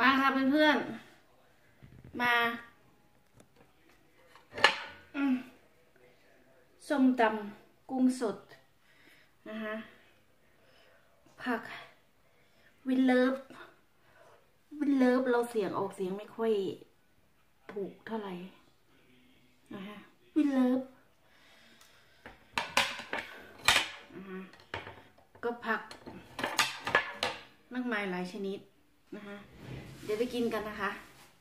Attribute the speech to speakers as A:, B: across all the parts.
A: มาค่ะเพื่อนๆมาส้มตำกุ้งสดนะคะผักวินเลิฟเราเสียงออกเสียงไม่ค่อยถูกเท่าไหร่นะคะวินเลิฟก็ผักมากมายหลายชนิดนะคะเดี๋ยวไปกินกันนะคะ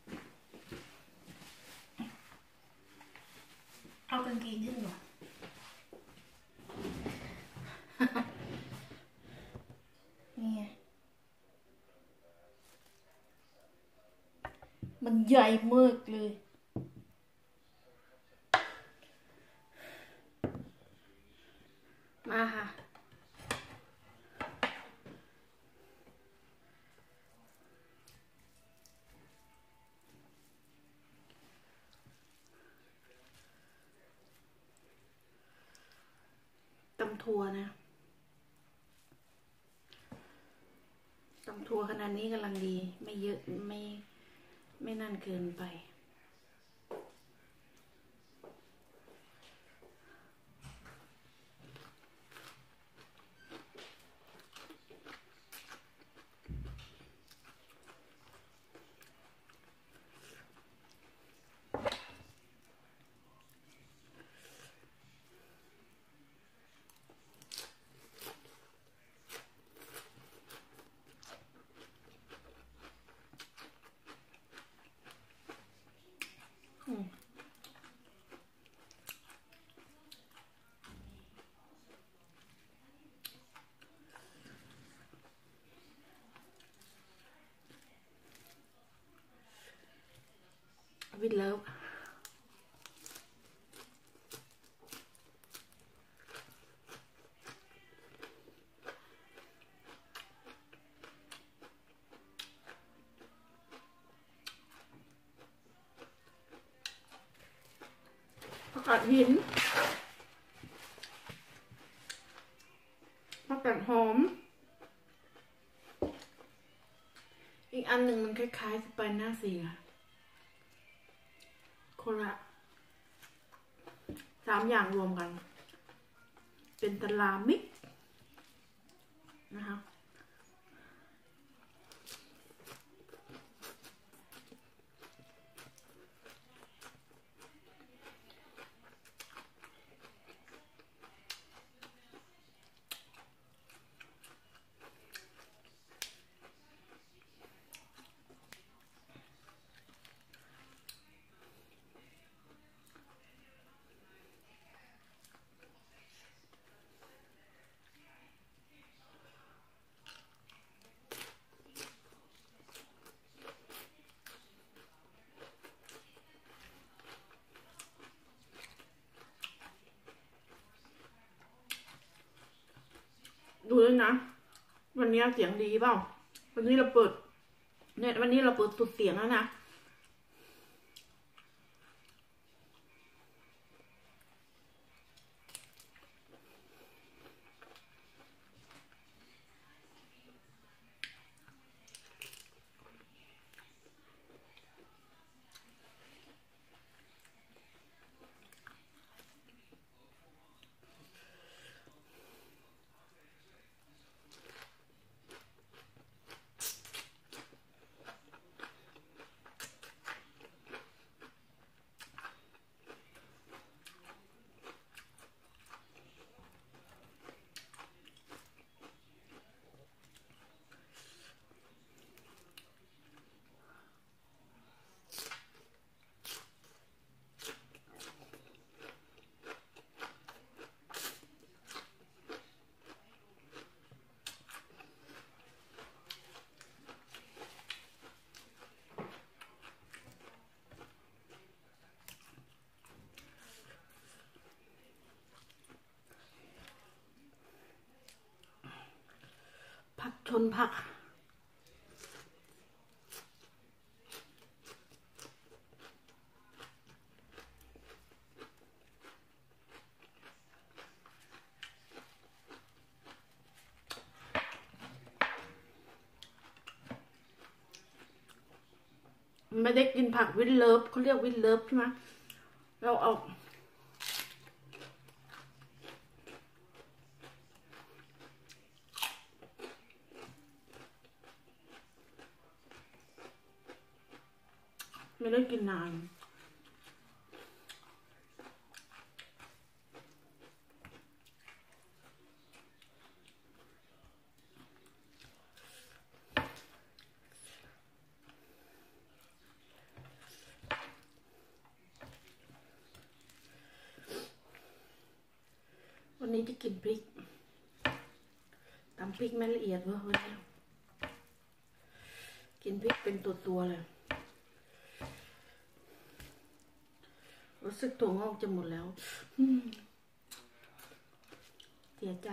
A: เอากางเกงขึ้นหน่อยนี่มันใหญ่มากเลยมาค่ะตำถั่วนะตำถั่วขนาดนี้กำลังดีไม่เยอะไม่นั่นเกินไปวิดเลิฟผักกาดหินผักกาดหอมอีกอันหนึ่งมันคล้ายๆสไปน่าซีค่ะโคระ3 อย่างรวมกันเป็นตะลามิกนะคะดูเลยนะวันนี้เสียงดีเปล่าวันนี้เราเปิดเนี่ยวันนี้เราเปิดสุดเสียงแล้วนะผักชนผักไม่ได้กินผักวินเลิฟเขาเรียกวินเลิฟใช่ไหมเราเอาไม่ได้กินนานวันนี้จะกินพริกตำพริกไม่ละเอียดเว้ยวันนี้กินพริกเป็นตัวเลยรู้สึกถั่วงอกจะหมดแล้วเสียใจ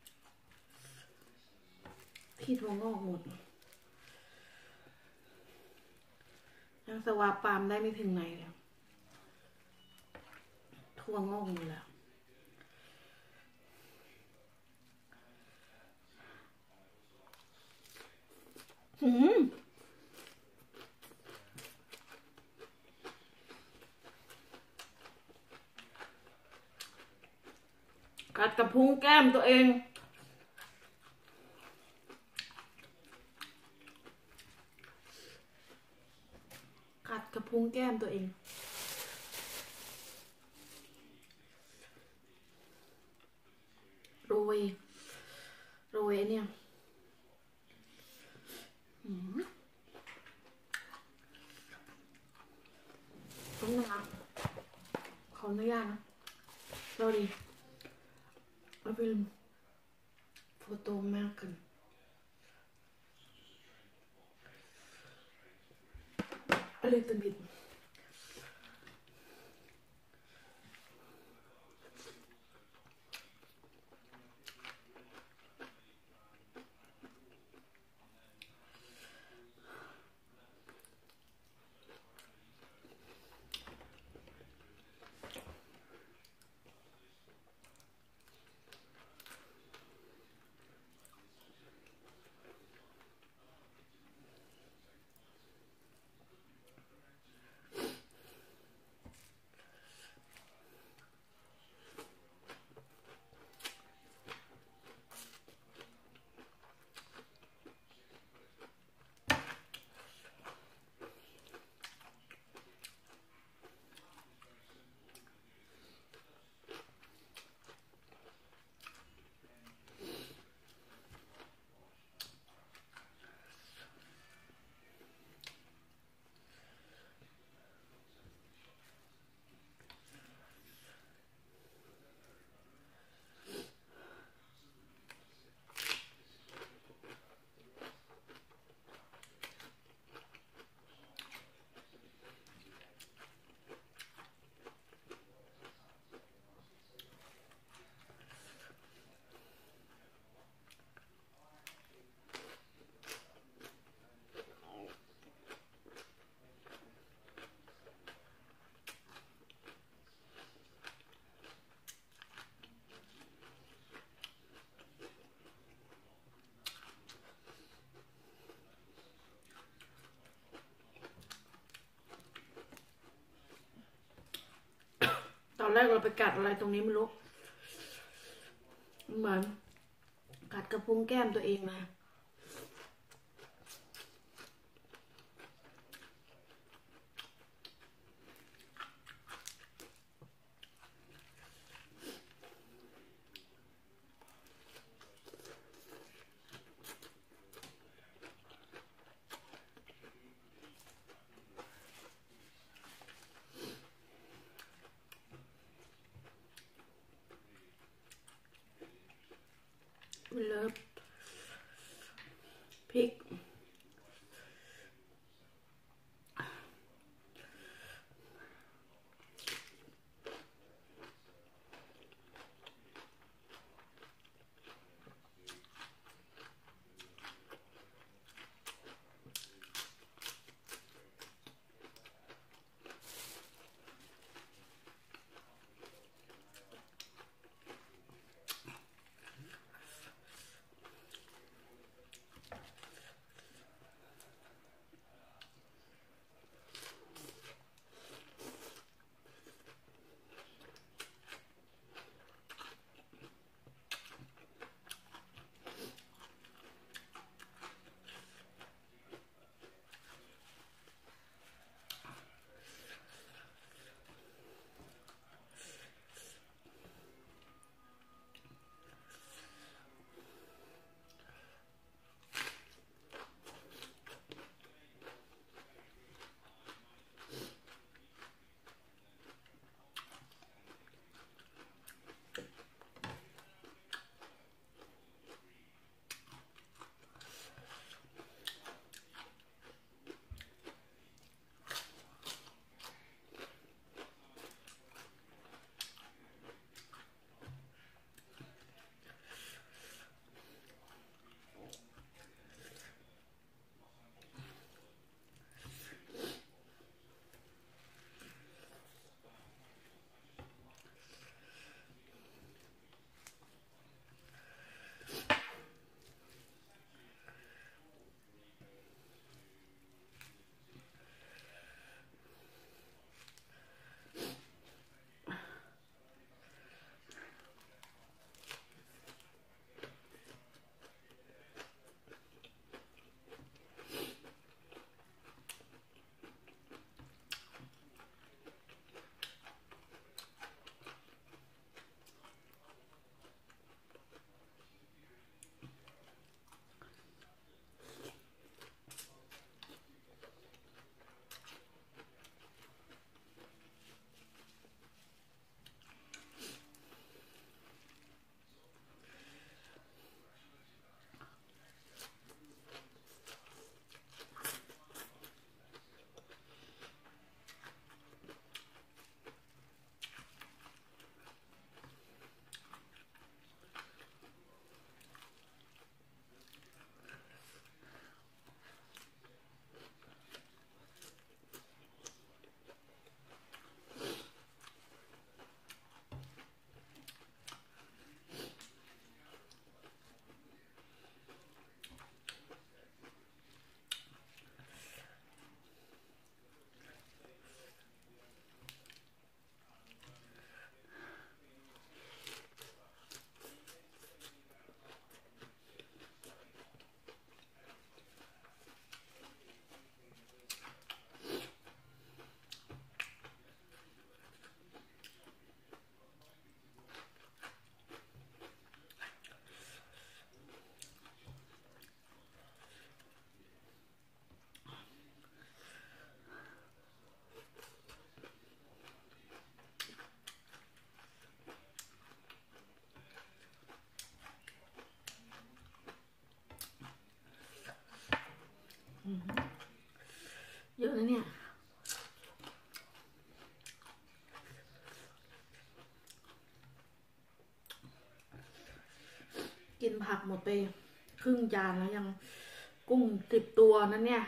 A: ที่ถั่วงอกหมดยังสวาปามได้ไม่ถึงไหนเลยถั่วงอกหมดแล้วกัดกระพุ้งแก้มตัวเองกัดกระพุ้งแก้มตัวเองโรยเนี่ยต้องนะคะขออนุญาตนะเราดีเอาเป็นโฟโต้มากกันอะไรตัวนิดตอนแรกเราไปกัดอะไรตรงนี้ไม่รู้เหมือนกัดกระพุ้งแก้มตัวเองนะเลิฟเยอะนะเนี่ยกินผักหมดไปครึ่งจานแล้วยังกุ้ง10 ตัวนั่นเนี่ย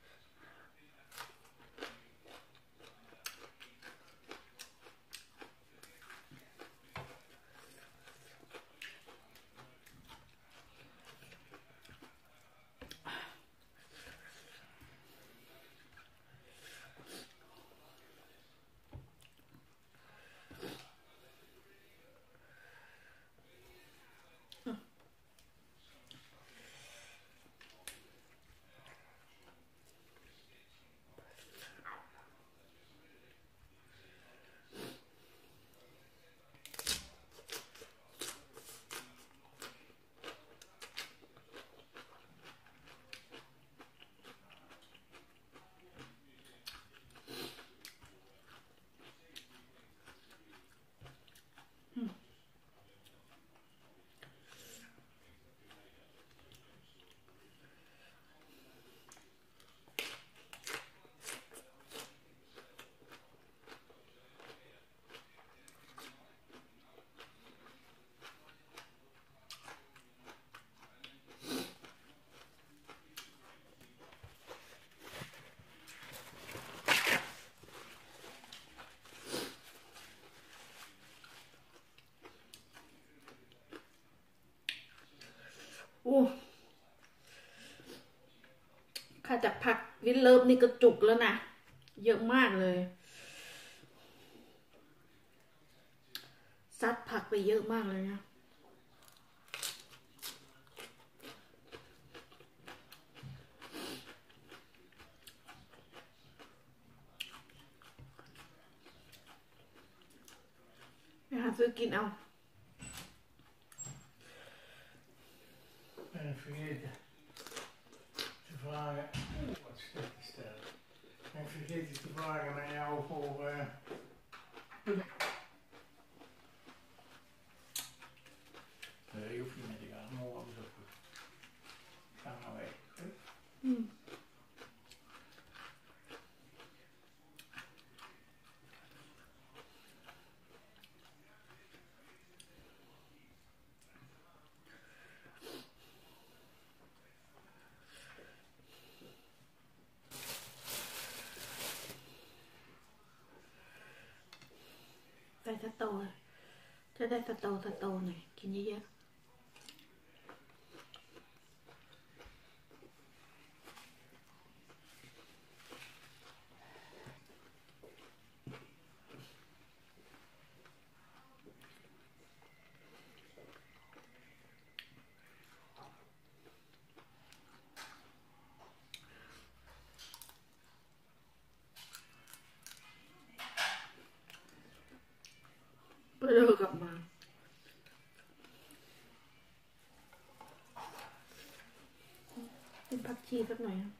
A: โอ้ข้าจากผักวินเลิฟนี่ก็จุกแล้วนะเยอะมากเลยซัดผักไปเยอะมากเลยนะไปหาซื้อกินเอา
B: vergeten te vragen. Wat slecht is dat? En vergeten te vragen naar jou voor. Je hoeft niet mee te gaan, morgen is ook goed. Ga maar weg.
A: ใส่สตอจะได้สตอหน่อยกินเยอะๆไปเลิกกลับมาเป็นผักชีสักหน่อยนะ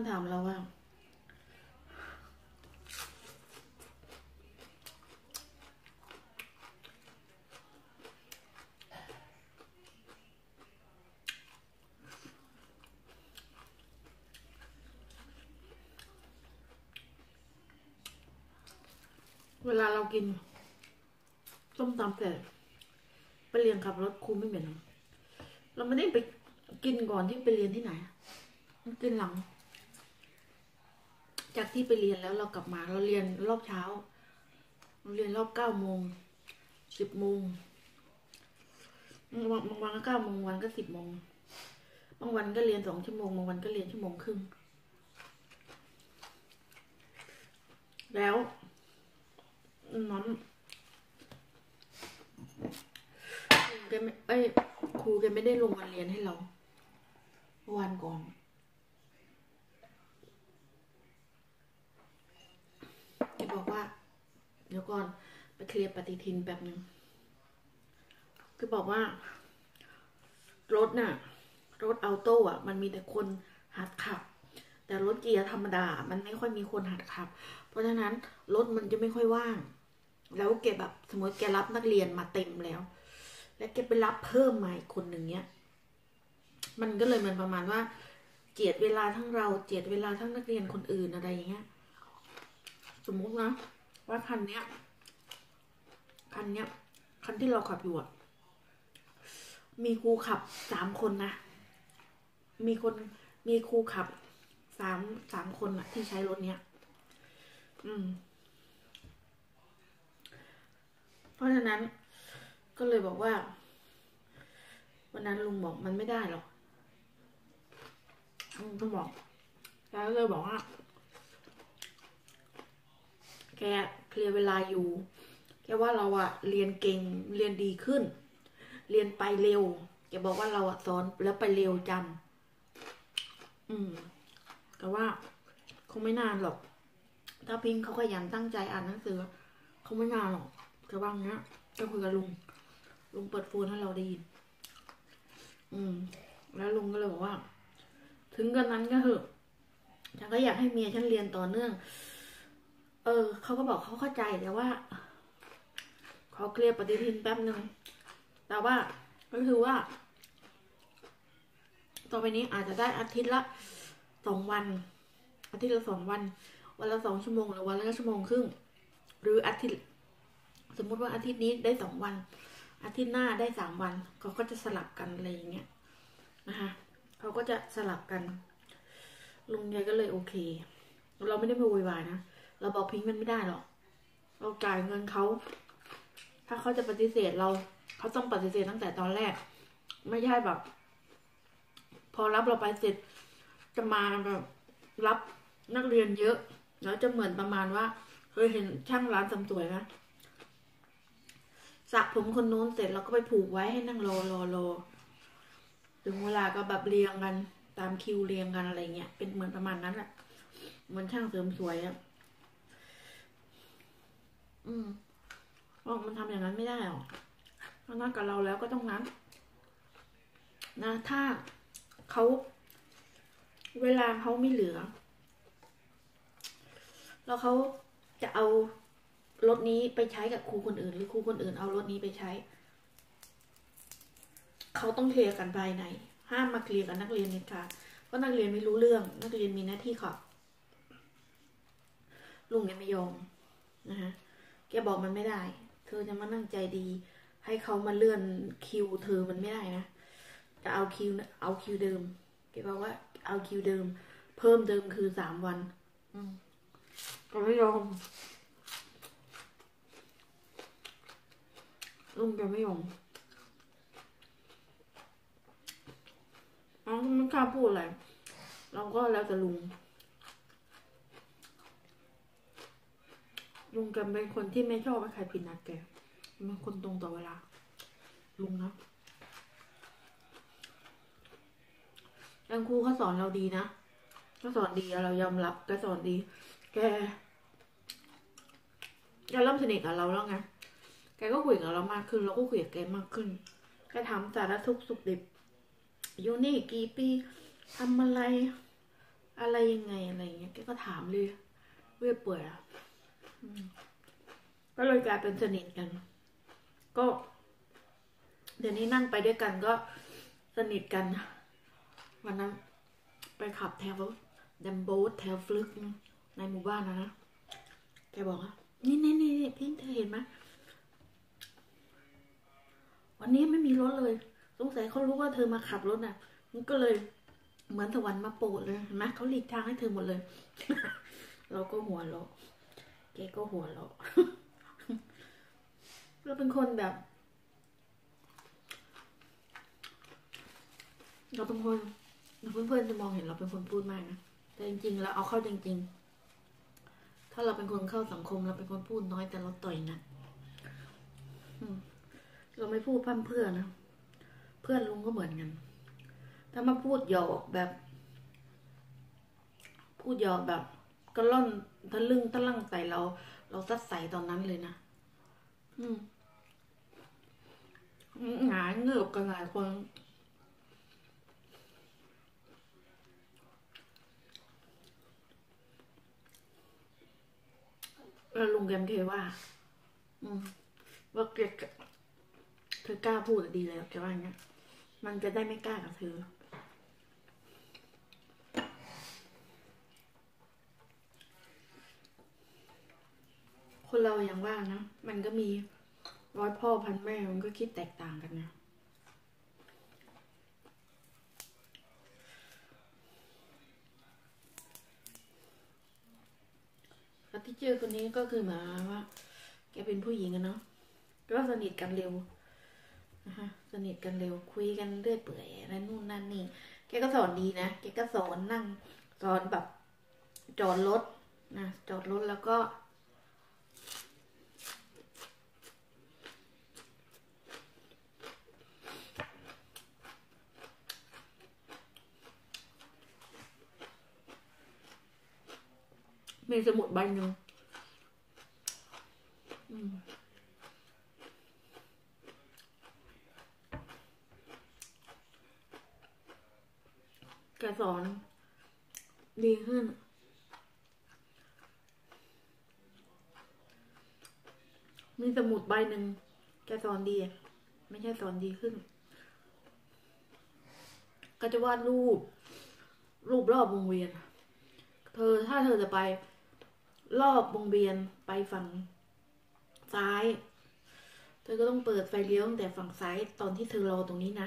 A: มันถามเราว่าเวลาเรากินส้มตำเสร็จไปเรียนขับรถครูไม่เหม็นเราไม่ได้ไปกินก่อนที่ไปเรียนที่ไหนมันกินหลังจากที่ไปเรียนแล้วเรากลับมาเราเรียนรอบเช้าเราเรียนรอบ9 โมง 10 โมงบางวันก็9 โมงวันก็10 โมงบางวันก็เรียน2 ชั่วโมงบางวันก็เรียน1 ชั่วโมงครึ่งแล้วนั้นแกไม่ครูแกไม่ได้ลงมาเรียนให้เราวันก่อนแกบอกว่าเดี๋ยวก่อนไปเคลียร์ปฏิทินแบบนึงคือบอกว่ารถน่ะรถออโต้อ่ะมันมีแต่คนหัดขับแต่รถเกียร์ธรรมดามันไม่ค่อยมีคนหัดขับเพราะฉะนั้นรถมันจะไม่ค่อยว่างแล้วแกแบบสมมติแกรับนักเรียนมาเต็มแล้วแกไปรับเพิ่มมาอีกคนหนึ่งเนี้ยมันก็เลยมันประมาณว่าเจียดเวลาทั้งเราเจียดเวลาทั้งนักเรียนคนอื่นอะไรอย่างเงี้ยสมมุตินะว่าคันที่เราขับอยู่อ่ะมีครูขับ3 คนนะมีครูขับสามคนอะที่ใช้รถเนี้ยเพราะฉะนั้นก็เลยบอกว่าวันนั้นลุงบอกมันไม่ได้หรอกลุงบอกแล้วเลยบอกว่าแกเคลียร์เวลาอยู่แกว่าเราอะเรียนเก่งเรียนดีขึ้นเรียนไปเร็วแกบอกว่าเราอะสอนแล้วไปเร็วจำแต่ว่าคงไม่นานหรอกถ้าพิงเขาขยันตั้งใจอ่านหนังสือคงไม่นานหรอกแต่ว่าเนี้ยก็คุยกับลุงเปิดโฟนให้เราได้ยินแล้วลุงก็เลยบอกว่าถึงกันนั้นก็เถอะฉันก็อยากให้เมียฉันเรียนต่อเนื่องเขาก็บอกเขาเข้าใจแต่ว่าเขาเคลียร์ปฏิทินแป๊บนึงแต่ว่าก็คือว่าต่อไปนี้อาจจะได้อาทิตย์ละ2 วันอาทิตย์ละ2 วันวันละ2 ชั่วโมงหรือวันละ1 ชั่วโมงครึ่งหรืออาทิตย์สมมุติว่าอาทิตย์นี้ได้2 วันอาทิตย์หน้าได้3 วันเขาก็จะสลับกันอะไรอย่างเงี้ยนะคะเขาก็จะสลับกันลุงยายก็เลยโอเคเราไม่ได้มาโวยวายนะเราบอกพิงมันไม่ได้หรอกเราจ่ายเงินเขาถ้าเขาจะปฏิเสธเราเขาต้องปฏิเสธตั้งแต่ตอนแรกไม่ใช่แบบพอรับเราไปเสร็จจะมาแบบรับนักเรียนเยอะแล้วจะเหมือนประมาณว่าเคยเห็นช่างร้านเสริมสวยไหมสระผมคนนู้นเสร็จแล้วก็ไปผูกไว้ให้นั่งรอถึงเวลาก็แบบเรียงกันตามคิวเรียงกันอะไรเงี้ยเป็นเหมือนประมาณนั้นแหละเหมือนช่างเสริมสวยอะมันทำอย่างนั้นไม่ได้หรอกถ้านัดกับเราแล้วก็ต้องนัดนะถ้าเขาเวลาเขาไม่เหลือแล้วเขาจะเอารถนี้ไปใช้กับครูคนอื่นหรือครูคนอื่นเอารถนี้ไปใช้เขาต้องเคลียร์กันภายในห้ามมาเคลียร์กับนักเรียนเด็ดขาดเพราะนักเรียนไม่รู้เรื่องนักเรียนมีหน้าที่ขับลุงแกไม่ยอมนะคะแกบอกมันไม่ได้เธอจะมานั่งใจดีให้เขามาเลื่อนคิวเธอมันไม่ได้นะจะเอาคิวเดิมแกบอกว่าเอาคิวเดิมเพิ่มเดิมคือ3 วันก็ไม่ยอมลุงแกไม่ยอมมันกล้าพูดอะไรเราก็แล้วแต่ลุงแกเป็นคนที่ไม่ชอบให้ใครผิดนัดแกเป็นคนตรงต่อเวลาลุงนะครูเขาสอนเราดีนะก็สอนดีเรายอมรับแกสอนดีแกเริ่มสนิทกับเราแล้วไงแกก็คุยกับเรามากขึ้นเราก็คุยกับแกมากขึ้นแกถามสารทุกข์สุขดิบอยู่นี่กี่ปีทำอะไรอะไรยังไงอะไรเงี้ยแกก็ถามเลยเรื่อยเปื่อยก็เลยกลายเป็นสนิทกันก็เดี๋ยวนี้นั่งไปด้วยกันก็สนิทกันวันนั้นไปขับแถวดัมโบสแถวฟลึกในหมู่บ้านนะแกบอกว่านี่พี่เธอเห็นไหมวันนี้ไม่มีรถเลยสงสัยเขารู้ว่าเธอมาขับรถน่ะมันก็เลยเหมือนสวรรค์มาโปรดเลยเห็นไหมเขาหลีกทางให้เธอหมดเลย เราก็หัวเราะแกก็หัวเราะ เราเป็นคนแบบเราเป็นคนเพื่อนๆจะมองเห็นเราเป็นคนพูดมากนะแต่จริงๆแล้วเอาเข้าจริงๆถ้าเราเป็นคนเข้าสังคมเราเป็นคนพูดน้อยแต่เราต่อยนะเราไม่พูดพั่มเพื่อนนะเพื่อนลุงก็เหมือนกันถ้ามาพูดหยอกแบบก็ล่อนทะลึ่งตะลั่งใส่เราซัดใส่ตอนนั้นเลยนะหงายเงือบกันหลายคนแล้วลุงแกมเคว่าว่าเธอกล้าพูดดีแล้วแกว่าอย่างเงี้ยมันจะได้ไม่กล้ากับเธอคนเราอย่างว่านะมันก็มีร้อยพ่อพันแม่มันก็คิดแตกต่างกันนะแล้วที่เจอคนนี้ก็คือหมายว่าแกเป็นผู้หญิงอะเนาะก็สนิทกันเร็วนะคะสนิทกันเร็วคุยกันเรื่อยเปื่อยอะไรนู่นนั่นนี่แกก็สอนดีนะแกก็สอนนั่งสอนแบบจอดรถนะจอดรถแล้วก็มีสมุดใบหนึ่งแกสอนดีขึ้นมีสมุดใบหนึ่งแกสอนดีไม่ใช่สอนดีขึ้นก็จะวาดรูปรอบวงเวียนถ้าเธอจะไปรอบวงเวียนไปฝั่งซ้ายเธอก็ต้องเปิดไฟเลี้ยวตั้งแต่ฝั่งซ้ายตอนที่เธอรอตรงนี้นะ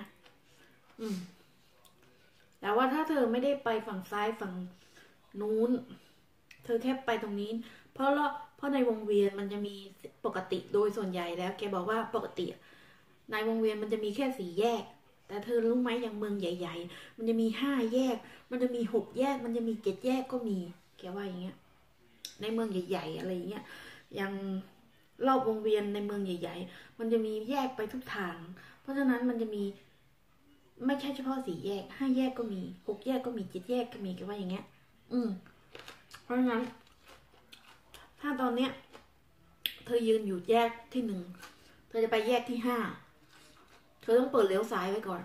A: แต่ว่าถ้าเธอไม่ได้ไปฝั่งซ้ายฝั่งนู้นเธอแค่ไปตรงนี้เพราะในวงเวียนมันจะมีปกติโดยส่วนใหญ่แล้วแกบอกว่าปกติในวงเวียนมันจะมีแค่4 แยกแต่เธอรู้ไหมอย่างเมืองใหญ่ๆมันจะมี5 แยกมันจะมี6 แยกมันจะมี7 แยกก็มีแกว่าอย่างเงี้ยในเมืองใหญ่ๆอะไรอย่างเงี้ยอย่างรอบวงเวียนในเมืองใหญ่ๆมันจะมีแยกไปทุกทางเพราะฉะนั้นมันจะมีไม่ใช่เฉพาะ4 แยก5 แยกก็มี6 แยกก็มี7 แยกก็มีแกว่าอย่างเงี้ยเพราะฉะนั้นถ้าตอนเนี้ยเธอยืนอยู่แยกที่1เธอจะไปแยกที่5เธอต้องเปิดเลี้ยวซ้ายไว้ก่อน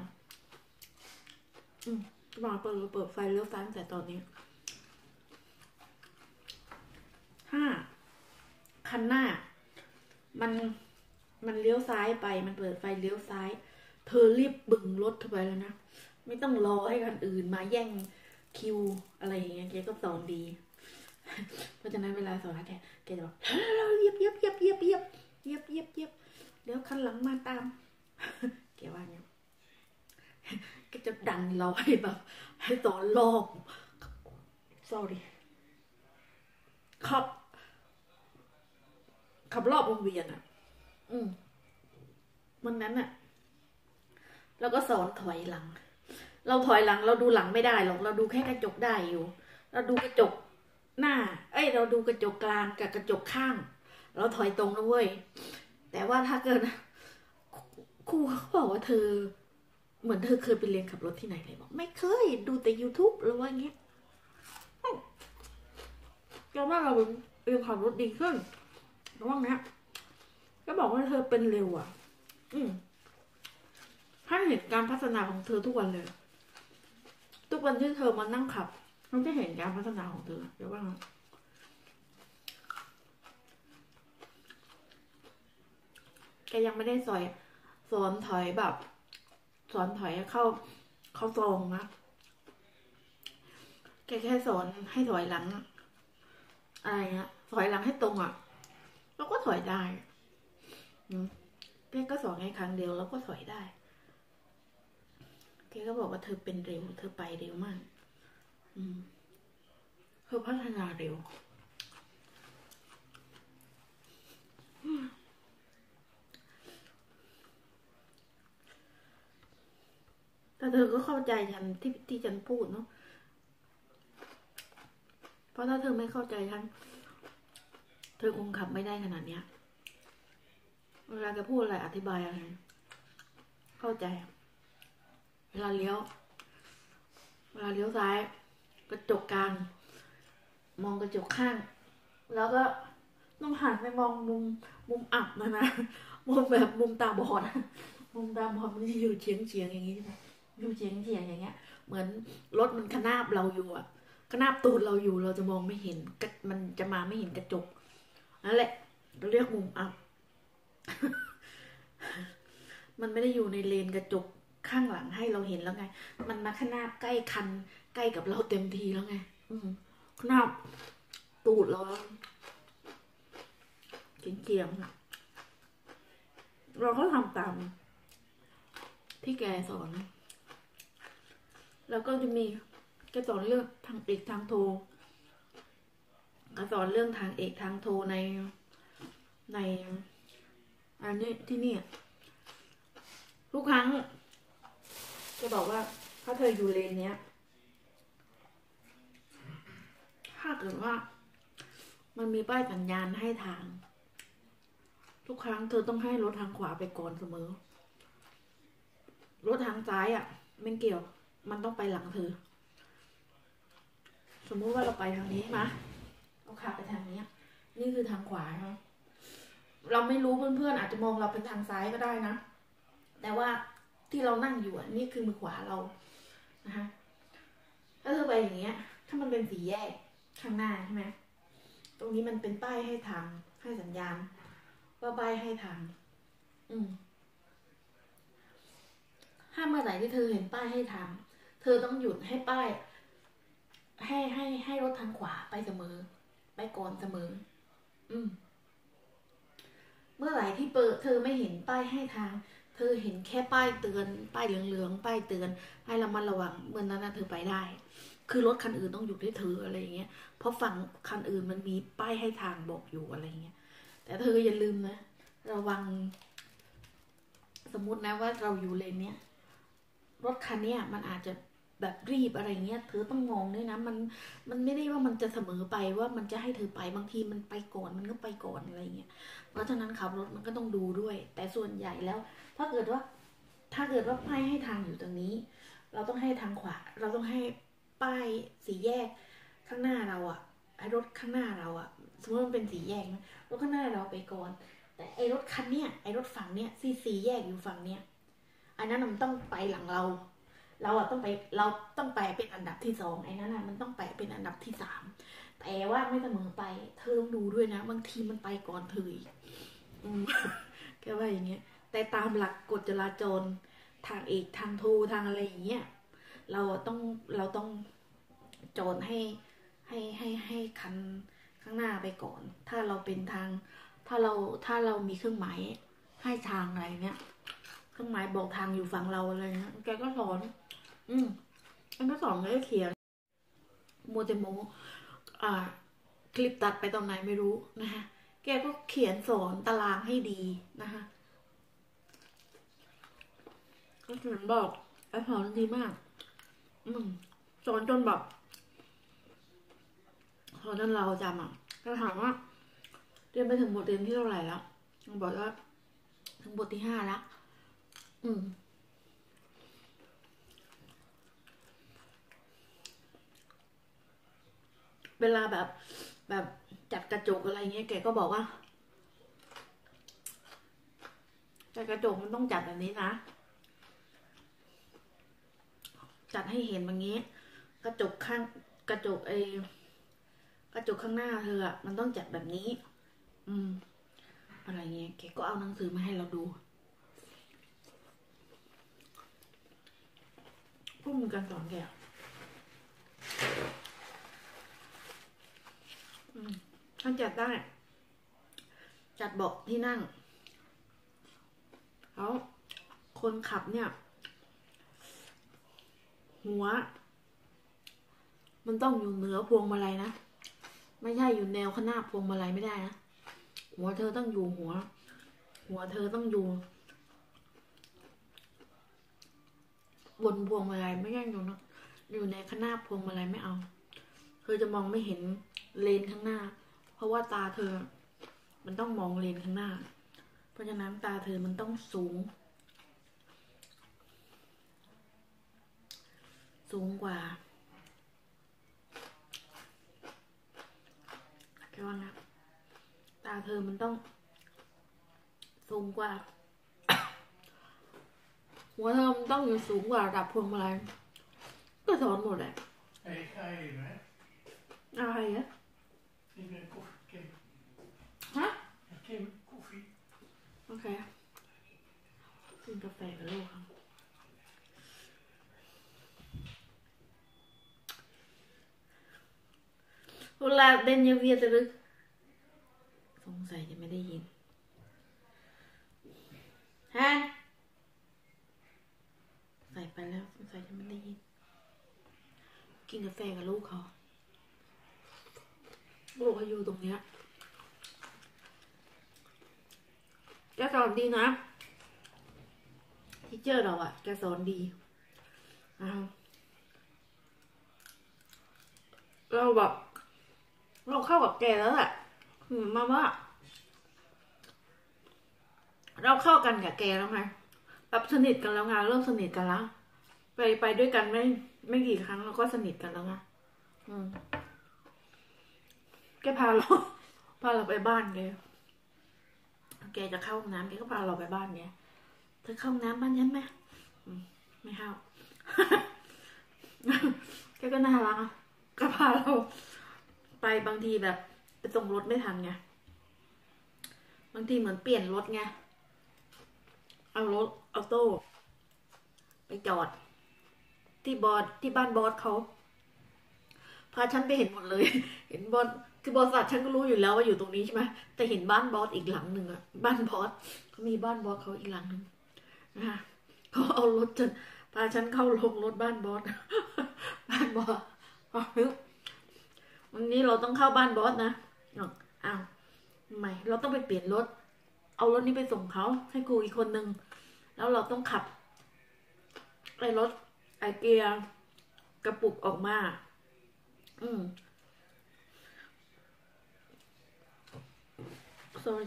A: บอกเปิดไฟเลี้ยวซ้ายตั้งแต่ตอนนี้5คันหน้ามันเลี้ยวซ้ายไปมันเปิดไฟเลี้ยวซ้ายเธอรีบบึงรถเข้าไปแล้วนะไม่ต้องรอให้คันอื่นมาแย่งคิวอะไรอย่างเงี้ยแกก็สอนดีเพราะฉะนั้นเวลาสอนแกจะบอกเราเยียบแล้วคันหลังมาตามแกว่าเนี้ยก็จะดันเราให้แบบให้ต่อรอบ sorry ขับรอบวงเวียนวันนั้นอะเราก็สอนถอยหลังเราถอยหลังเราดูหลังไม่ได้หรอกเราดูแค่กระจกได้อยู่เราดูกระจกหน้าเราดูกระจกกลางกับกระจกข้างเราถอยตรงนะเว้ยแต่ว่าถ้าเกิดครูเขาบอกว่าเธอเหมือนเธอเคยไปเรียนขับรถที่ไหนเลยบอกไม่เคยดูแต่ YouTube หรือว่าอย่างเงี้ยก็ว่าเราเรียนขับรถดีขึ้นระวังนะก็บอกว่าเธอเป็นเร็วให้เห็นการพัฒนาของเธอทุกวันเลยทุกวันที่เธอมานั่งขับเราจะเห็นการพัฒนาของเธอเดี๋ยวว่าแกยังไม่ได้สอนถอยแบบสอนถอยเข้าทรงนะแกแค่สอนให้ถอยหลังอะไรเงี้ยถอยหลังให้ตรงอ่ะเราก็ถอยได้แกก็สอนแค่ครั้งเดียวแล้วก็ถอยได้แกก็บอกว่าเธอเป็นเร็วเธอไปเร็วมากเธอพัฒนาเร็วแต่เธอก็เข้าใจฉันที่ฉันพูดเนาะเพราะถ้าเธอไม่เข้าใจฉันเธอคงขับไม่ได้ขนาดเนี้ยเวลาจะพูดอะไรอธิบายอะไรเข้าใจเวลาเลี้ยวซ้ายกระจกกลางมองกระจกข้างแล้วก็ต้องหันไปมองมุมอับนะมุมแบบมุมตาบอดมุมตาบอดมันจะอยู่เฉียงอย่างนี้ใช่ไหมอยู่เฉียงอย่างเงี้ยเหมือนรถมันขนาบเราอยู่อะขนาบตูดเราอยู่เราจะมองไม่เห็นมันจะมาไม่เห็นกระจกนั่นแหละเราเรียกมุมอับ มันไม่ได้อยู่ในเลนกระจกข้างหลังให้เราเห็นแล้วไงมันมาขนาบใกล้กับเราเต็มทีแล้วไงขนาบตูดเราเกียงเราก็ทำตามที่แกสอนแล้วก็จะมีแกสอนเรื่องทางเอกทางโทสอนเรื่องทางเอกทางโทในอันนี้ที่นี่ทุกครั้งจะบอกว่าถ้าเธออยู่เลนเนี้ยถ้าเกิดว่ามันมีป้ายสัญญาณให้ทางทุกครั้งเธอต้องให้รถทางขวาไปก่อนเสมอรถทางซ้ายอ่ะไม่เกี่ยวมันต้องไปหลังเธอสมมุติว่าเราไปทางนี้มาเราขับไปทางนี้นี่คือทางขวาเนาะเราไม่รู้เพื่อนๆอาจจะมองเราเป็นทางซ้ายก็ได้นะแต่ว่าที่เรานั่งอยู่นี่คือมือขวาเรานะคะถ้าเธอไปอย่างเงี้ยถ้ามันเป็นสี่แยกข้างหน้าใช่ไหมตรงนี้มันเป็นป้ายให้ทางให้สัญญาณว่าป้ายให้ทางถ้าเมื่อไหร่ที่เธอเห็นป้ายให้ทางเธอต้องหยุดให้ป้ายให้รถทางขวาไปเสมอไปก่อนเสมอเมื่อไหร่ที่เธอไม่เห็นป้ายให้ทางเธอเห็นแค่ป้ายเตือนป้ายเหลืองๆป้ายเตือนให้ระมัดระวังเมื่อนั้นเธอไปได้คือรถคันอื่นต้องหยุดให้เธออะไรอย่างเงี้ยเพราะฝั่งคันอื่นมันมีป้ายให้ทางบอกอยู่อะไรเงี้ยแต่เธออย่าลืมนะระวังสมมุตินะว่าเราอยู่เลนเนี้ยรถคันเนี้ยมันอาจจะแบบรีบอะไรเงี้ยเธอต้องมองด้วยนะมันไม่ได้ว่ามันจะเสมอไปว่ามันจะให้เธอไปบางทีมันไปก่อนมันก็ไปก่อนอะไรเงี้ยเพราะฉะนั้นขับรถมันก็ต้องดูด้วยแต่ส่วนใหญ่แล้วถ้าเกิดว่าป้ายให้ทางอยู่ตรงนี้เราต้องให้ทางขวาเราต้องให้ป้ายสี่แยกข้างหน้าเราอะไอ้รถข้างหน้าเราอะสมมติมันเป็นสี่แยกนะรถข้างหน้าเราไปก่อนแต่ไอ้รถคันเนี้ยไอ้รถฝั่งเนี้ยสี่แยกอยู่ฝั่งเนี้ยอันนั้นมันต้องไปหลังเราต้องไปเป็นอันดับที่2ไอ้นั้นมันต้องไปเป็นอันดับที่3แต่ว่าไม่เสมอไปเธอต้องดูด้วยนะบางทีมันไปก่อนเธออีกแค่ว่าอย่างเงี้ยแต่ตามหลักกฎจราจรทางเอกทางโททางอะไรอย่างเงี้ยเราต้องจอดให้คันข้างหน้าไปก่อนถ้าเราเป็นทางถ้าเรามีเครื่องหมายให้ทางอะไรเงี้ยเครื่องหมายบอกทางอยู่ฝั่งเราอะไรเงี้ยแกก็สอนมันก็สอนเลยเขียนโมเตโมคลิปตัดไปตรงไหนไม่รู้นะคะแกก็เขียนสอนตารางให้ดีนะคะก็เขียนบอกไอ้สอนดีมากสอนจนแบบสอนจนเราจำก็ถามว่าเรียนไปถึงบทเรียนที่เท่าไหร่แล้วบอกว่าถึงบทที่5แล้วเวลาแบบจัดกระจกอะไรเงี้ยแกก็บอกว่าจัดกระจกมันต้องจัดแบบนี้นะจัดให้เห็นแบบนี้กระจกข้กระจกกระจกข้างหน้าเธออะมันต้องจัดแบบนี้ อะไรเงี้ยแกก็เอาหนังสือมาให้เราดูพวกมึงการสอนแกท่านจัดได้จัดเบาะที่นั่งแล้วคนขับเนี่ยหัวมันต้องอยู่เหนือพวงมาลัยนะไม่ใช่อยู่แนวข้างหน้าพวงมาลัยไม่ได้นะหัวเธอต้องอยู่หัวเธอต้องอยู่บนพวงมาลัยไม่ใช่อยู่ในข้างหน้าพวงมาลัยไม่เอาเธอจะมองไม่เห็นเลนข้างหน้าเพราะว่าตาเธอมันต้องมองเลนข้างหน้าเพราะฉะนั้นตาเธอมันต้องสูงกว่าแค่ว่านะตาเธอมันต้องสูงกว่าหัวเธอมันต้องอยู่สูงกว่าระดับพวงมาลัยก็สอนหมดแหละ
B: Hey, ga je even, hè?
A: อะไรอะ
B: Ik ben koffie, Kim.
A: ฮะ
B: Kim, koffie.
A: โอเคกินกาแฟกับลูกครับเวลาเดินยังเวียนจะลึกสงสัยจะไม่ได้ยินฮะใส่ไปแล้วสงสัยจะไม่ได้ยินกินกาแฟกับลูกเขาอยู่ตรงเนี้ยแกสอนดีนะทีเจอร์เราอะแกสอนดีเราแบบเราเข้ากับแกแล้วแหละมาว่าเราเข้ากันกับแกแล้วไงแบบสนิทกันแล้วไงเริ่มสนิทกันแล้วไปด้วยกันไม่กี่ครั้งเราก็สนิทกันแล้วไงแกพาเราไปบ้านแกจะเข้าห้องน้ำแกก็พาเราไปบ้านแกเธอเข้าห้องน้ำบ้านฉันไหมไม่เข้า แกก็น่ารักก็พาเราไปบางทีแบบไปส่งรถไม่ทันไงบางทีเหมือนเปลี่ยนรถไงเอารถออโต้ไปจอดที่บ้านบอสเขาพาฉันไปเห็นหมดเลย เห็นบอสคือบริษัทฉันก็รู้อยู่แล้วว่าอยู่ตรงนี้ใช่ไหมแต่เห็นบ้านบอสอีกหลังหนึ่งอะบ้านบอสเขามีบ้านบอสเขาอีกหลังหนึ่งนะคะเขาเอารถพาฉันเข้าลงรถบ้านบอส บ้านบอสวันนี้เราต้องเข้าบ้านบอสนะอ้าวทำไมเราต้องไปเปลี่ยนรถเอารถนี้ไปส่งเขาให้ครูอีกคนนึงแล้วเราต้องขับไอ้รถไอเกียร์กระปุกออกมาsorry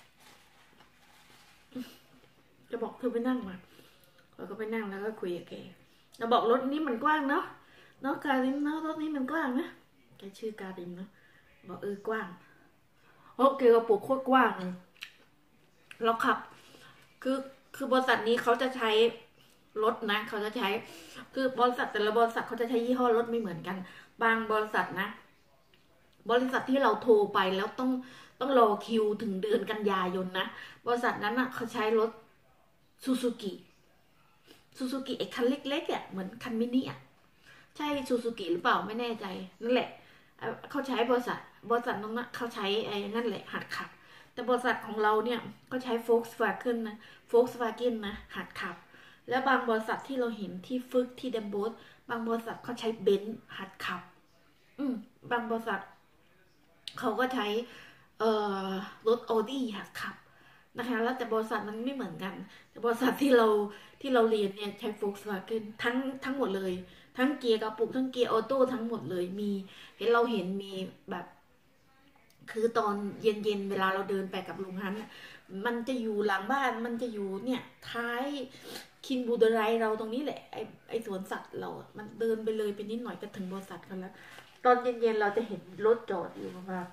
A: จะบอกเธอไปนั่งมาเราก็ไปนั่งแล้วก็คุยกับแกเราบอกรถนี้มันกว้างเนาะการิมเนาะรถนี้มันกว้างนะแกชื่อการิมเนาะบอกกว้างโอเคกระปุกโคตรกว้างเลยเราขับคือบริษัทนี้เขาจะใช้รถนะเขาจะใช้คือบริษัทแต่ละบริษัทเขาจะใช้ยี่ห้อรถไม่เหมือนกันบางบริษัทนะบริษัทที่เราโทรไปแล้วต้องรอคิวถึงเดือนกันยายนนะบริษัทนั้นนะเขาใช้รถซูซูกิไอ้คันเล็กๆอ่ะเหมือนคันมินิอ่ะใช่ซูซูกิหรือเปล่าไม่แน่ใจนั่นแหละเขาใช้บริษัทนั้นนะเขาใช้ไอ้นั่นแหละหัดขับแต่บริษัทของเราเนี่ยก็ใช้ Volkswagen นะหัดขับแล้วบางบริษัทที่เราเห็นที่ฟึกที่เดมโบสบางบริษัทเขาใช้เบนซ์หัดขับบางบริษัทเขาก็ใช้รถออดี้หัดขับนะคะแล้วแต่บริษัทมันไม่เหมือนกันแต่บริษัทที่เราเรียนเนี่ยใช้ Volkswagen ทั้งหมดเลยทั้งเกียร์กระปุกทั้งเกียร์ออโต้ทั้งหมดเลยมีเราเห็นมีแบบคือตอนเย็นเวลาเราเดินไปกับลุงฮันมันจะอยู่หลังบ้านมันจะอยู่เนี่ยท้ายคินบูเดอไรเราตรงนี้แหละไอสวนสัตว์เรามันเดินไปเลยไปนิดหน่อยก็ถึงบริษัทกันแล้วตอนเย็นเราจะเห็นรถจอดอยู่ประมาณ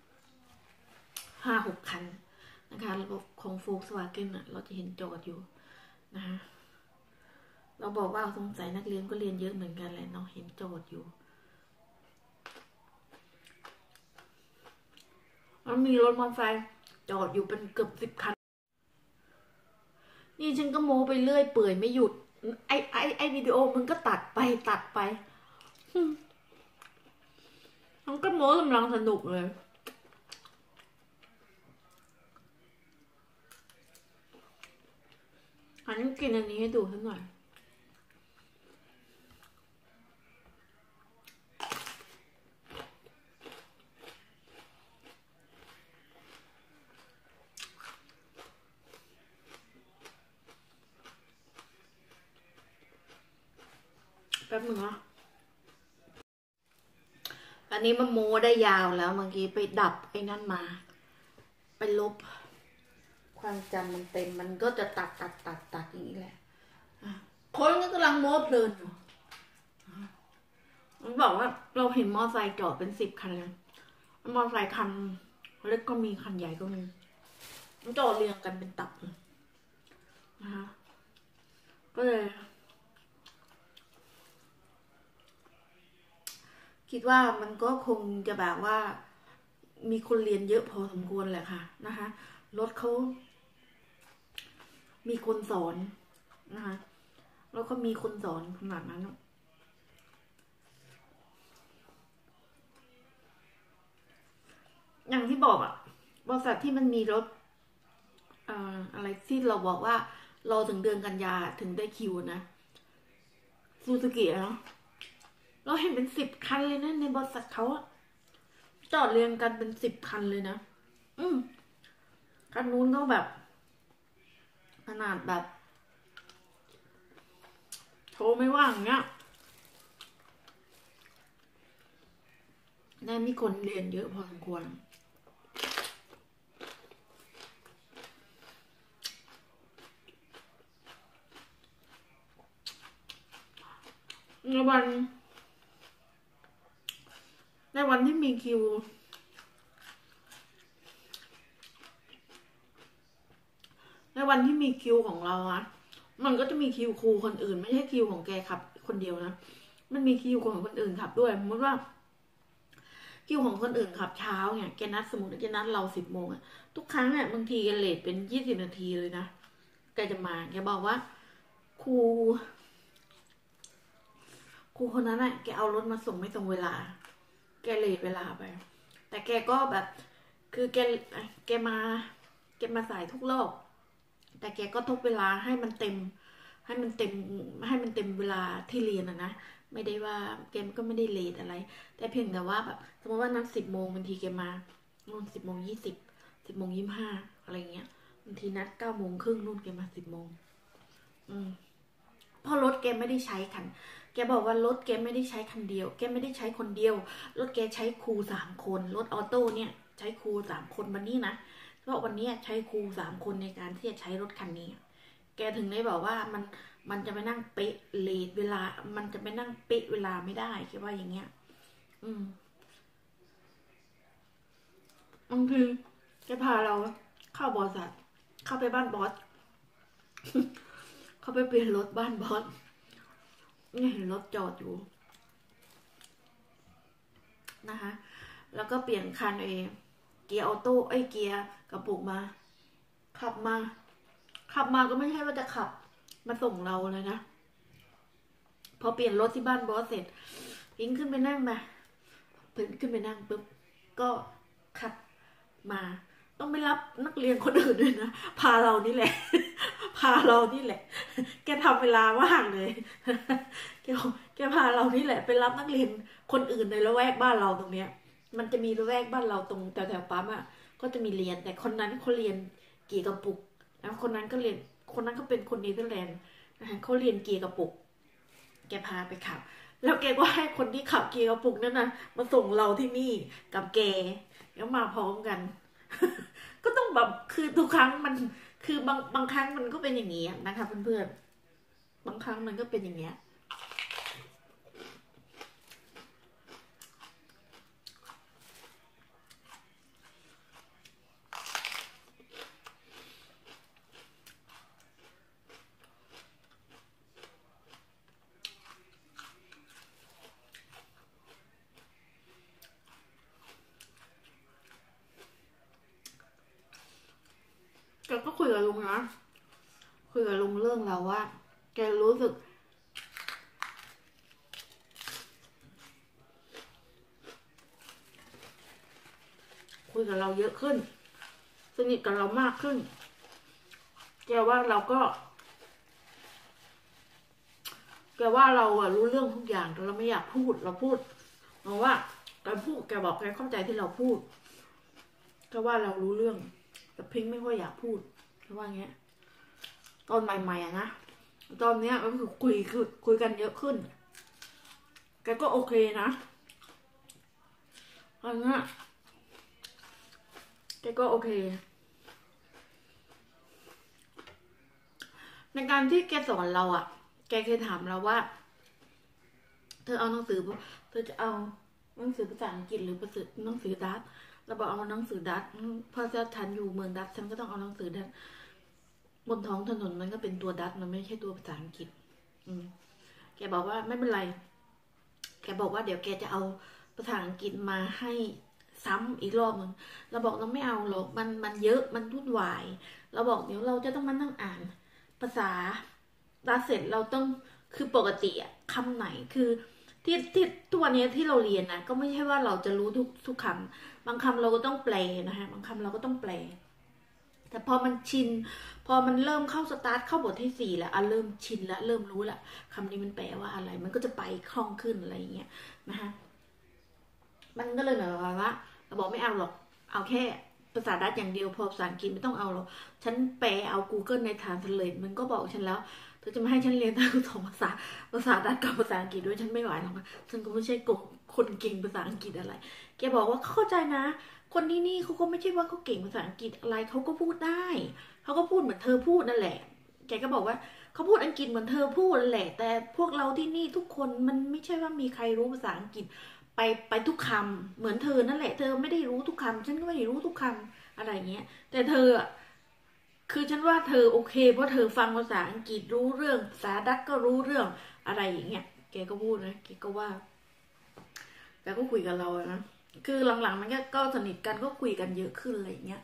A: 5-6 คันนะคะระบบของ Volkswagen เราจะเห็นจอดอยู่นะคะเราบอกว่าสงสัยนักเรียนก็เรียนเยอะเหมือนกันแหละเนาะเห็นจอดอยู่มันมีรถมอเตอร์ไซค์จอดอยู่เป็นเกือบ10 คันนี่ฉันก็โม้ไปเรื่อยเปื่อยไม่หยุดไอวิดีโอมันก็ตัดไปมันก็โม้กำลังสนุกเลยอันนี้กินอันนี้ให้ดูสักหน่อยแป๊บหนึ่งนะอันนี้มันโม้ได้ยาวแล้วเมื่อกี้ไปดับไอ้นั่นมาไปลบความจำมันเต็มมันก็จะตัดอย่างนี้แหละคนก็กำลังโม้เพลินอยู่มันบอกว่าเราเห็นมอไซค์จอดเป็น10 คันเลยมอไซค์คันเล็กก็มีคันใหญ่ก็มีมันจอดเรียงกันเป็นตับนะคะก็เลยคิดว่ามันก็คงจะแบบว่ามีคนเรียนเยอะพอสมควรแหละค่ะนะคะรถเขามีคนสอนนะคะแล้วก็มีคนสอนขนาดนั้นอย่างที่บอกอะบริษัทที่มันมีรถอะไรที่เราบอกว่ารอถึงเดือนกันยาถึงได้คิวนะซูซูกิเนาะเราเห็นเป็น10 คันเลยนะในบริษัทเขาจอดเรียงกันเป็น10 คันเลยนะคันนู้นก็แบบขนาดแบบโทรไม่ว่างเงี้ยได้มีคนเรียนเยอะพอสมควรในวันที่มีคิวในวันที่มีคิวของเราอะมันก็จะมีคิวครูคนอื่นไม่ใช่คิวของแกขับคนเดียวนะมันมีคิวของคนอื่นขับด้วยสมมติว่าคิวของคนอื่นขับเช้าเนี่ยแกนัดสมมติแกนัดเรา10 โมงอะทุกครั้งเนี่ยบางทีแกเลทเป็น20 นาทีเลยนะแกจะมาแกบอกว่าครูคนนั้นอะแกเอารถมาส่งไม่ตรงเวลาแกเลทเวลาไปแต่แกก็แบบคือแกมาสายทุกรอบแต่แกก็ทบเวลาให้มันเต็มเวลาที่เรียนนะไม่ได้ว่าแกก็ไม่ได้เลทอะไรแต่เพียงแต่ว่าแบบสมมติว่านัด10 โมงบางทีแกมานู่น10:20 10:25อะไรเงี้ยบางทีนัด9:30นู่นแกมา10 โมงเพราะรถแกไม่ได้ใช้คันแกบอกว่ารถแกไม่ได้ใช้คันเดียวแกไม่ได้ใช้คนเดียวรถแกใช้ครู3 คนรถออโต้เนี่ยใช้ครู3 คนวันนี้นะเพราะวันนี้ใช้ครู3 คนในการที่จะใช้รถคันนี้แกถึงได้บอกว่ามันจะไปนั่งเป๊ะเลทเวลามันจะไปนั่งเป๊ะเวลาไม่ได้แกว่าอย่างเงี้ยบางทีแกพาเราเข้าบริษัทเข้าไปบ้านบอสเข้าไปเปลี่ยนรถบ้านบอสเนี่ยเห็นรถจอดอยู่นะคะแล้วก็เปลี่ยนคันเกียร์ออโต้เกียร์กระปุกมาขับมาก็ไม่ใช่ว่าจะขับมาส่งเราเลยนะพอเปลี่ยนรถที่บ้านบอสเสร็จพิงขึ้นไปนั่งมาขึ้นไปนั่งปุ๊บก็ขับมาต้องไม่รับนักเรียนคนอื่นด้วยนะพาเรานี่แหละแกทำเวลาว่างเลยแกพาเรานี่แหละไปรับนักเรียนคนอื่นในละแวกบ้านเราตรงเนี้ยมันจะมีละแวกบ้านเราตรงแถวปั๊มอ่ะก็จะมีเรียนแต่คนนั้นเขาเรียนเกียร์กระปุกแล้วคนนั้นก็เป็นคนเนเธอร์แลนด์นะคะเขาเรียนเกียร์กระปุกแกพาไปขับแล้วแกก็ให้คนที่ขับเกียร์กระปุกนั่นนะมาส่งเราที่นี่กับแกแล้วมาพร้อมกันก็ต้องแบบคือทุกครั้งมันคือบางครั้งมันก็เป็นอย่างนี้นะคะเพื่อนๆบางครั้งมันก็เป็นอย่างเงี้ยแกก็คุยกับลุงนะคุยกับลุงเรื่องเราว่าแกรู้สึกคุยกับเราเยอะขึ้นสนิทกับเรามากขึ้นแกว่าเราอะรู้เรื่องทุกอย่างแต่เราไม่อยากพูดเราพูดเพราะว่าการพูดแกบอกแกเข้าใจที่เราพูดก็ว่าเรารู้เรื่องแต่พิงไม่ค่อยอยากพูดเพราะว่าเงี้ยตอนใหม่ๆอะนะตอนเนี้ยก็คือคุยกันเยอะขึ้นแกก็โอเคนะตอนเนี้ยแกก็โอเคในการที่แกสอนเราอะแกเคยถามเราว่าเธอเอาหนังสือเธอจะเอาหนังสือภาษาอังกฤษหรือหนังสือดัตเราบอกเอาหนังสือดัตเพราะฉันอยู่เมืองดัตฉันก็ต้องเอาหนังสือดัตบนท้องถนนมันก็เป็นตัวดัตมันไม่ใช่ตัวภาษาอังกฤษแกบอกว่าไม่เป็นไรแกบอกว่าเดี๋ยวแกจะเอาภาษาอังกฤษมาให้ซ้ำอีกรอบนึงเราบอกเราไม่เอาหรอกมันเยอะมันวุ่นวายเราบอกเดี๋ยวเราจะต้องมานั่งอ่านภาษาดัตเสร็จเราต้องคือปกติอะคำไหนคือที่ทุกวันนี้ที่เราเรียนนะก็ไม่ใช่ว่าเราจะรู้ทุกคำบางคำเราก็ต้องแปลนะคะบางคำเราก็ต้องแปลแต่พอมันชินพอมันเริ่มเข้าสตาร์ทเข้าบทที่4แล้วเริ่มชินแล้วเริ่มรู้ละคำนี้มันแปลว่าอะไรมันก็จะไปคล่องขึ้นอะไรอย่างเงี้ยนะคะมันก็เลยเหมือนว่าเราบอกไม่เอาหรอกเอาแค่ภาษาดัตอย่างเดียวพอภาษาอังกฤษไม่ต้องเอาหรอกฉันแปลเอา Google ใน Translate มันก็บอกฉันแล้วเธอจะไม่ให้ฉันเรียนทั้งสองภาษาดัตกับภาษาอังกฤษด้วยฉันไม่ไหวหรอกนะฉันก็ไม่ใช่คนเก่งภาษาอังกฤษอะไรแกบอกว่าเข้าใจนะคนที่นี่เขาก็ไม่ใช่ว่าเขาเก่งภาษาอังกฤษอะไรเขาก็พูดได้เขาก็พูดเหมือนเธอพูดนั่นแหละแกก็บอกว่าเขาพูดอังกฤษเหมือนเธอพูดนั่นแหละแต่พวกเราที่นี่ทุกคนมันไม่ใช่ว่ามีใครรู้ภาษาอังกฤษไปทุกคำเหมือนเธอนั่นแหละเธอไม่ได้รู้ทุกคำฉันก็ไม่ได้รู้ทุกคำอะไรเงี้ยแต่เธอคือฉันว่าเธอโอเคเพราะเธอฟังภาษาอังกฤษรู้เรื่องภาษาดัตก็รู้เรื่องอะไรอย่างเงี้ยแกก็พูดนะแกก็ว่าแกก็คุยกับเรานะคือหลังๆมันก็สนิทกันก็คุยกันเยอะขึ้นอะไรเงี้ย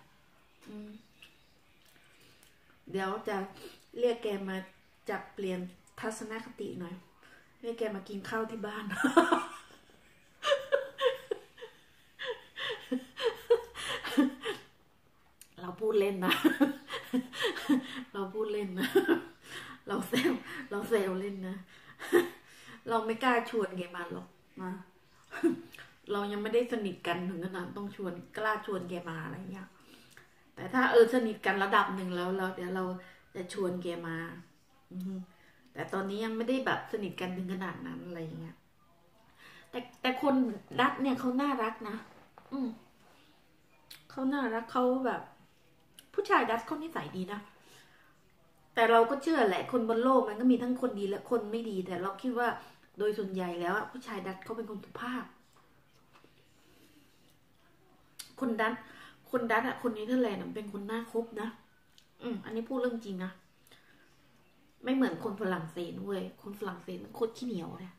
A: เดี๋ยวจะเรียกแกมาจับเปลี่ยนทัศนคติหน่อยเรียกแกมากินข้าวที่บ้าน เราพูดเล่นนะ เราพูดเล่นนะ เราแซวเล่นนะ เราไม่กล้าชวนแกมาหรอกนะ เรายังไม่ได้สนิทกันถึงขนาดต้องกล้าชวนแกมาอะไรเงี้ย แต่ถ้าสนิทกันระดับหนึ่งแล้วเดี๋ยวเราจะชวนแกมาแต่ตอนนี้ยังไม่ได้แบบสนิทกันถึงขนาดนั้นอะไรเงี้ย แต่คนดัตเนี่ยเขาน่ารักนะเขาน่ารักเขาแบบ ผู้ชายดัตเขานิสัยดีนะแต่เราก็เชื่อแหละคนบนโลกมันก็มีทั้งคนดีและคนไม่ดีแต่เราคิดว่าโดยส่วนใหญ่แล้วผู้ชายดัตเขาเป็นคนสุภาพคนดัตอะคนเนเธอร์แลนด์เป็นคนน่าคบนะอันนี้พูดเรื่องจริงนะไม่เหมือนคนฝรั่งเศสเว้ยคนฝรั่งเศสมันโคตรขี้เหนียวเลย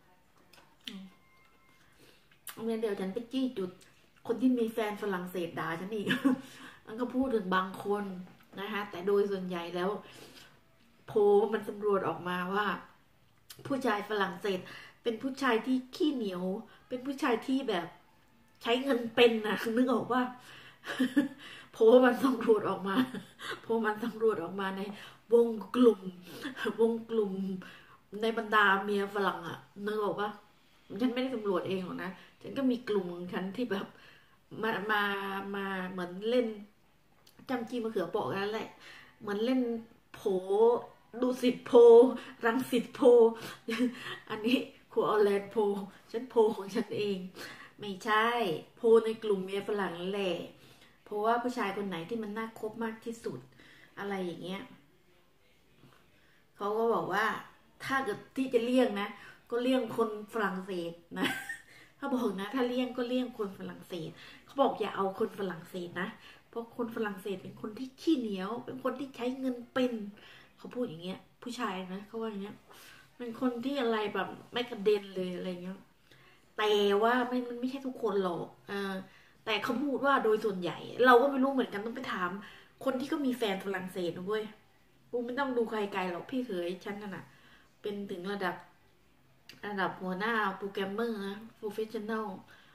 A: เดี๋ยวฉันไปจี้จุดคนที่มีแฟนฝรั่งเศสด่าฉันอีกมันก็พูดถึงบางคนนะคะแต่โดยส่วนใหญ่แล้วโพลมันสำรวจออกมาว่าผู้ชายฝรั่งเศสเป็นผู้ชายที่ขี้เหนียวเป็นผู้ชายที่แบบใช้เงินเป็นนะนึกออกว่าโพลมันสำรวจออกมาในวงกลุ่มในบรรดาเมียฝรั่งอะนึกออกว่าฉันไม่ได้สำรวจเองหรอกนะฉันก็มีกลุ่มของฉันที่แบบมาเหมือนเล่นจำจีมะเขือเปาะกันแหละเหมือนเล่นโผดูสิทธิ์โพรังสิตโพอันนี้ครูออแลนด์โพฉันโพของฉันเองไม่ใช่โพในกลุ่มเมียฝรั่งแหละเพราะว่าผู้ชายคนไหนที่มันน่าคบมากที่สุดอะไรอย่างเงี้ยเขาก็บอกว่าถ้าเกิดที่จะเลี่ยงนะก็เลี่ยงคนฝรั่งเศสนะเขาบอกนะถ้าเลี่ยงก็เลี่ยงคนฝรั่งเศสเขาบอกอย่าเอาคนฝรั่งเศสนะเพราะคนฝรั่งเศสเป็นคนที่ขี้เหนียวเป็นคนที่ใช้เงินเป็นเขาพูดอย่างเงี้ยผู้ชายนะเขาว่าอย่างเงี้ยเป็นคนที่อะไรแบบไม่กระเด็นเลยอะไรเงี้ยแต่ว่ามันไม่ใช่ทุกคนหรอกแต่เขาพูดว่าโดยส่วนใหญ่เราก็ไม่รู้เหมือนกันต้องไปถามคนที่ก็มีแฟนฝรั่งเศสนะเว้ยกูไม่ต้องดูใครไกลหรอกพี่เขยฉันน่ะเป็นถึงระดับหัวหน้าโปรแกรมเมอร์นะโปรเฟชชั่นแนล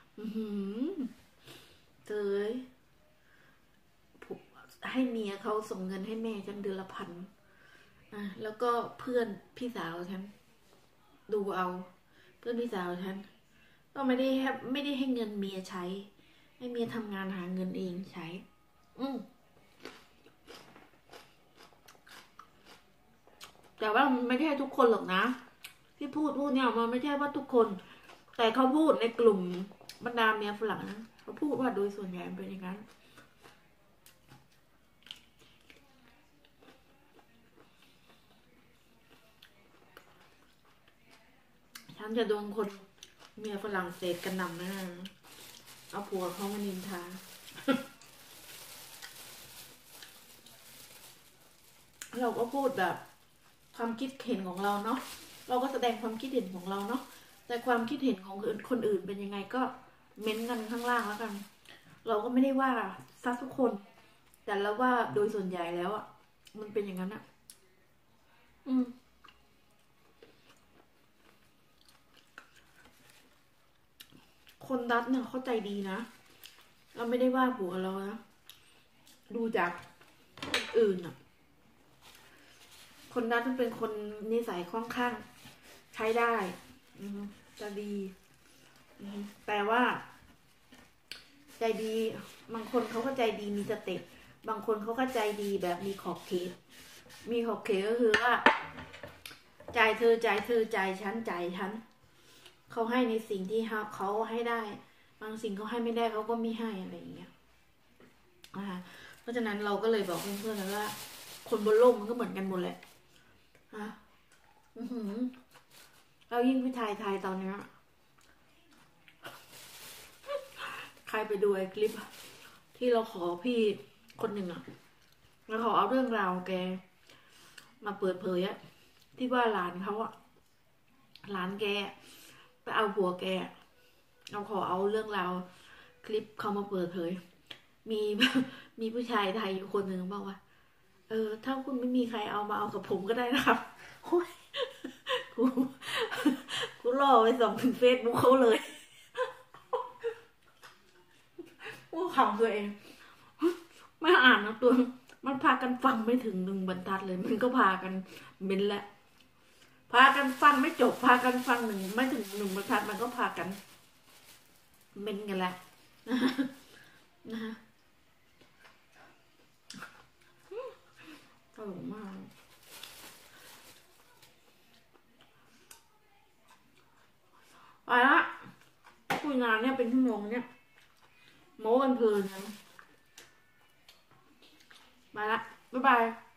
A: เธอให้เมียเขาส่งเงินให้แม่ฉันเดือนละ1,000แล้วก็เพื่อนพี่สาวฉันดูเอาเพื่อนพี่สาวฉันก็ไม่ได้ให้เงินเมียใช้ให้เมียทำงานหาเงินเองใช้แต่ว่ามันไม่ใช่ทุกคนหรอกนะที่พูดเนี่ยมันไม่ใช่ว่าทุกคนแต่เขาพูดในกลุ่มบรรดาเมียฝรั่งนะเขาพูดว่าโดยส่วนใหญ่เป็นอย่างนั้นฉันจะโดนคนเมียฝรั่งเศสกันนำนะเอาผัวเขามานินทา เราก็พูดแบบความคิดเห็นของเราเนาะเราก็แสดงความคิดเห็นของเราเนาะแต่ความคิดเห็นของคนอื่นเป็นยังไงก็เม้นกันข้างล่างแล้วกันเราก็ไม่ได้ว่าซักทุกคนแต่เราว่าโดยส่วนใหญ่แล้วอ่ะมันเป็นอย่างนั้นอ่ะคนดัตเนี่ยเข้าใจดีนะเราไม่ได้ว่าผัวเรานะดูจากคนอื่นอ่ะคนดัตเป็นคนนิสัยค่อนข้างใช้ได้จะดีแต่ว่าใจดีบางคนเขาก็ใจดีมีสเต็ปบางคนเขาก็ใจดีแบบมีขอบเขตก็คือว่าใจเธอใจฉันใจฉันเขาให้ในสิ่งที่เขาให้ได้บางสิ่งเขาให้ไม่ได้เขาก็ไม่ให้อะไรอย่างเงี้ยนะคะเพราะฉะนั้นเราก็เลยบอกเพื่อนๆแล้วว่าคนบนโลกมันก็เหมือนกันหมดแหละเรายิ่งพี่ไทยตอนนี้ใครไปดูไอ้คลิปที่เราขอพี่คนหนึ่งอะแล้วขอเอาเรื่องราวแกมาเปิดเผยอะที่ว่าหลานเขาอะหลานแกไปเอาผัวแกเราขอเอาเรื่องราวคลิปเขามาเปิดเผยมีผู้ชายไทยอยู่คนหนึ่งบอกว่าถ้าคุณไม่มีใครเอามาเอากับผมก็ได้นะครับกูรอไปส่องถึงเฟซบุ๊กเขาเลยว่าข่าวตัวเองไม่อ่านนะตัวมันพากันฟังไม่ถึง1 บรรทัดเลยมันก็พากันเม้นแล้วพากันฟังไม่จบพากันฟังไม่ถึง1 บรรทัดมันก็พากันเม้นกันแหละนะฮะตลกมากไปละคุยงานเนี่ยเป็นชั่วโมงเนี่ยโม้กันเพลินนะมาละบ๊ายบาย